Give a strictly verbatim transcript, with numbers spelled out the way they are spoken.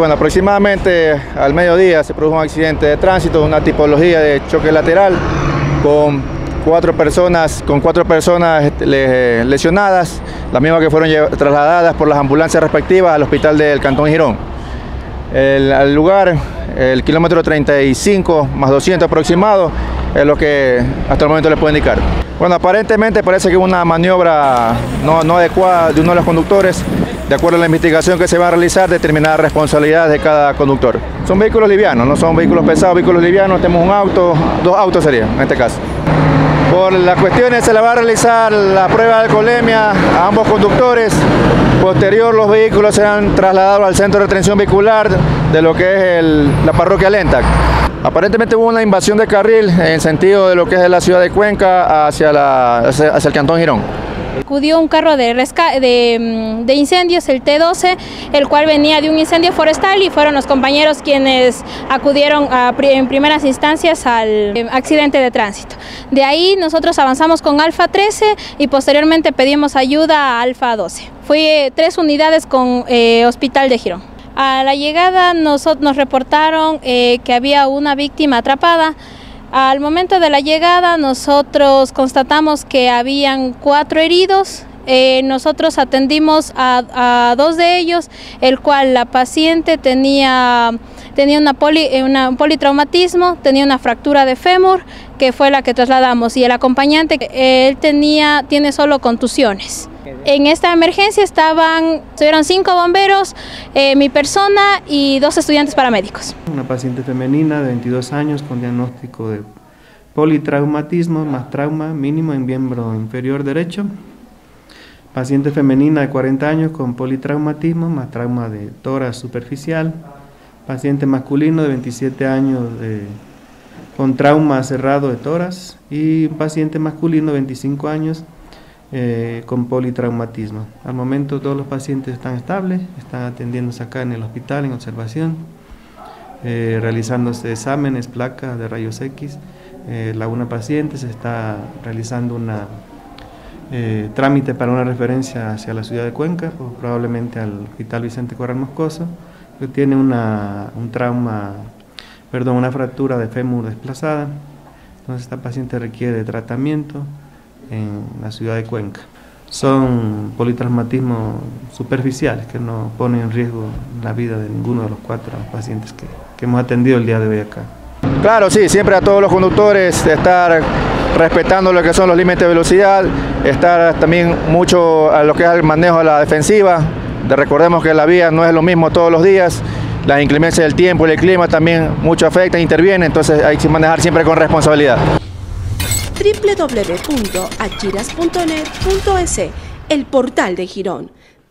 Bueno, aproximadamente al mediodía se produjo un accidente de tránsito, una tipología de choque lateral con cuatro personas, con cuatro personas lesionadas, las mismas que fueron trasladadas por las ambulancias respectivas al hospital del Cantón Girón. El, al lugar, el kilómetro treinta y cinco más doscientos aproximado, es lo que hasta el momento les puedo indicar. Bueno, aparentemente parece que hubo una maniobra no, no adecuada de uno de los conductores. De acuerdo a la investigación que se va a realizar, determinadas responsabilidades de cada conductor. Son vehículos livianos, no son vehículos pesados, vehículos livianos. Tenemos un auto, dos autos serían en este caso. Por las cuestiones se le va a realizar la prueba de alcoholemia a ambos conductores. Posterior, los vehículos serán trasladados al centro de retención vehicular de lo que es el, la parroquia Lentac. Aparentemente hubo una invasión de carril en sentido de lo que es de la ciudad de Cuenca hacia, la, hacia, hacia el Cantón Girón. Acudió un carro de, de, de incendios, el T doce, el cual venía de un incendio forestal y fueron los compañeros quienes acudieron a, en primeras instancias al accidente de tránsito. De ahí nosotros avanzamos con Alfa trece y posteriormente pedimos ayuda a Alfa doce. Fue tres unidades con eh, Hospital de Girón. A la llegada nos, nos reportaron eh, que había una víctima atrapada. Al momento de la llegada nosotros constatamos que habían cuatro heridos. Eh, nosotros atendimos a, a dos de ellos, el cual la paciente tenía, tenía una poli, una, un politraumatismo, tenía una fractura de fémur, que fue la que trasladamos, y el acompañante, él tenía, tiene solo contusiones. En esta emergencia estaban, estuvieron cinco bomberos, eh, mi persona y dos estudiantes paramédicos. Una paciente femenina de veintidós años con diagnóstico de politraumatismo más trauma mínimo en miembro inferior derecho. Paciente femenina de cuarenta años con politraumatismo más trauma de tórax superficial. Paciente masculino de veintisiete años de, con trauma cerrado de tórax. Y paciente masculino de veinticinco años Eh, con politraumatismo. Al momento todos los pacientes están estables, están atendiéndose acá en el hospital en observación, eh, realizándose exámenes, placas de rayos X. Eh, la una paciente se está realizando un eh, trámite para una referencia hacia la ciudad de Cuenca, o probablemente al hospital Vicente Corral Moscoso, que tiene una, un trauma, perdón, una fractura de fémur desplazada. Entonces esta paciente requiere de tratamiento en la ciudad de Cuenca. Son politraumatismos superficiales que no ponen en riesgo la vida de ninguno de los cuatro pacientes que, que hemos atendido el día de hoy acá. Claro, sí, siempre a todos los conductores estar respetando lo que son los límites de velocidad, estar también mucho a lo que es el manejo de la defensiva. Recordemos que la vía no es lo mismo todos los días, las inclemencias del tiempo y el clima también mucho afectan, intervienen, entonces hay que manejar siempre con responsabilidad. doble u doble u doble u punto achiras punto net punto es, el portal de Girón.